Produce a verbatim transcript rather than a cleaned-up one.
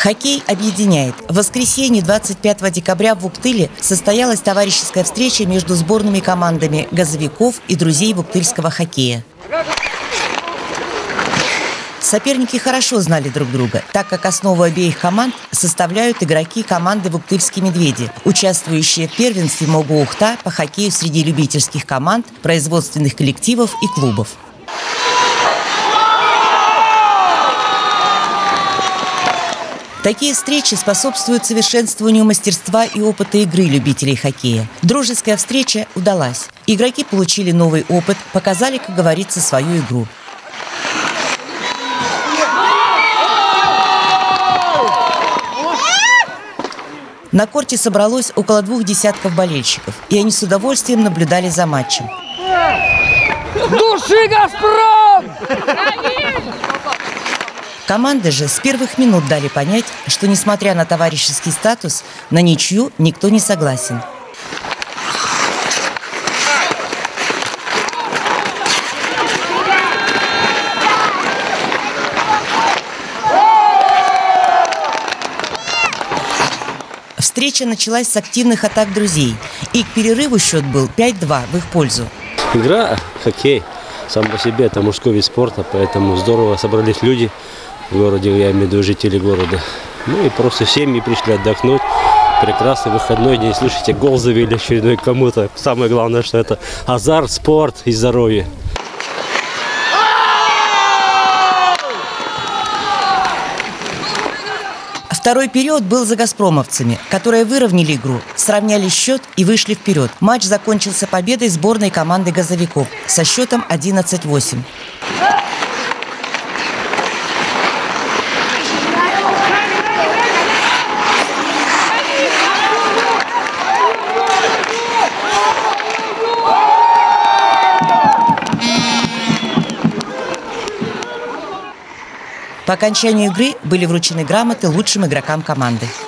Хоккей объединяет. В воскресенье двадцать пятого декабря в Вуктыле состоялась товарищеская встреча между сборными командами газовиков и друзей вуктыльского хоккея. Соперники хорошо знали друг друга, так как основу обеих команд составляют игроки команды «Вуктыльские медведи», участвующие в первенстве МОГУ-Ухта по хоккею среди любительских команд, производственных коллективов и клубов. Такие встречи способствуют совершенствованию мастерства и опыта игры любителей хоккея. Дружеская встреча удалась. Игроки получили новый опыт, показали, как говорится, свою игру. На корте собралось около двух десятков болельщиков, и они с удовольствием наблюдали за матчем. Души, «Газпром»! Команды же с первых минут дали понять, что, несмотря на товарищеский статус, на ничью никто не согласен. Встреча началась с активных атак друзей, и к перерыву счет был пять-два в их пользу. Игра, хоккей, сам по себе это мужской вид спорта, поэтому здорово собрались люди в городе, я имею в виду жители города. Ну и просто семьи пришли отдохнуть. Прекрасный выходной день. Слушайте, гол завели очередной кому-то. Самое главное, что это азарт, спорт и здоровье. Второй период был за газпромовцами, которые выровняли игру, сравняли счет и вышли вперед. Матч закончился победой сборной команды газовиков со счетом одиннадцать восемь. По окончанию игры были вручены грамоты лучшим игрокам команды.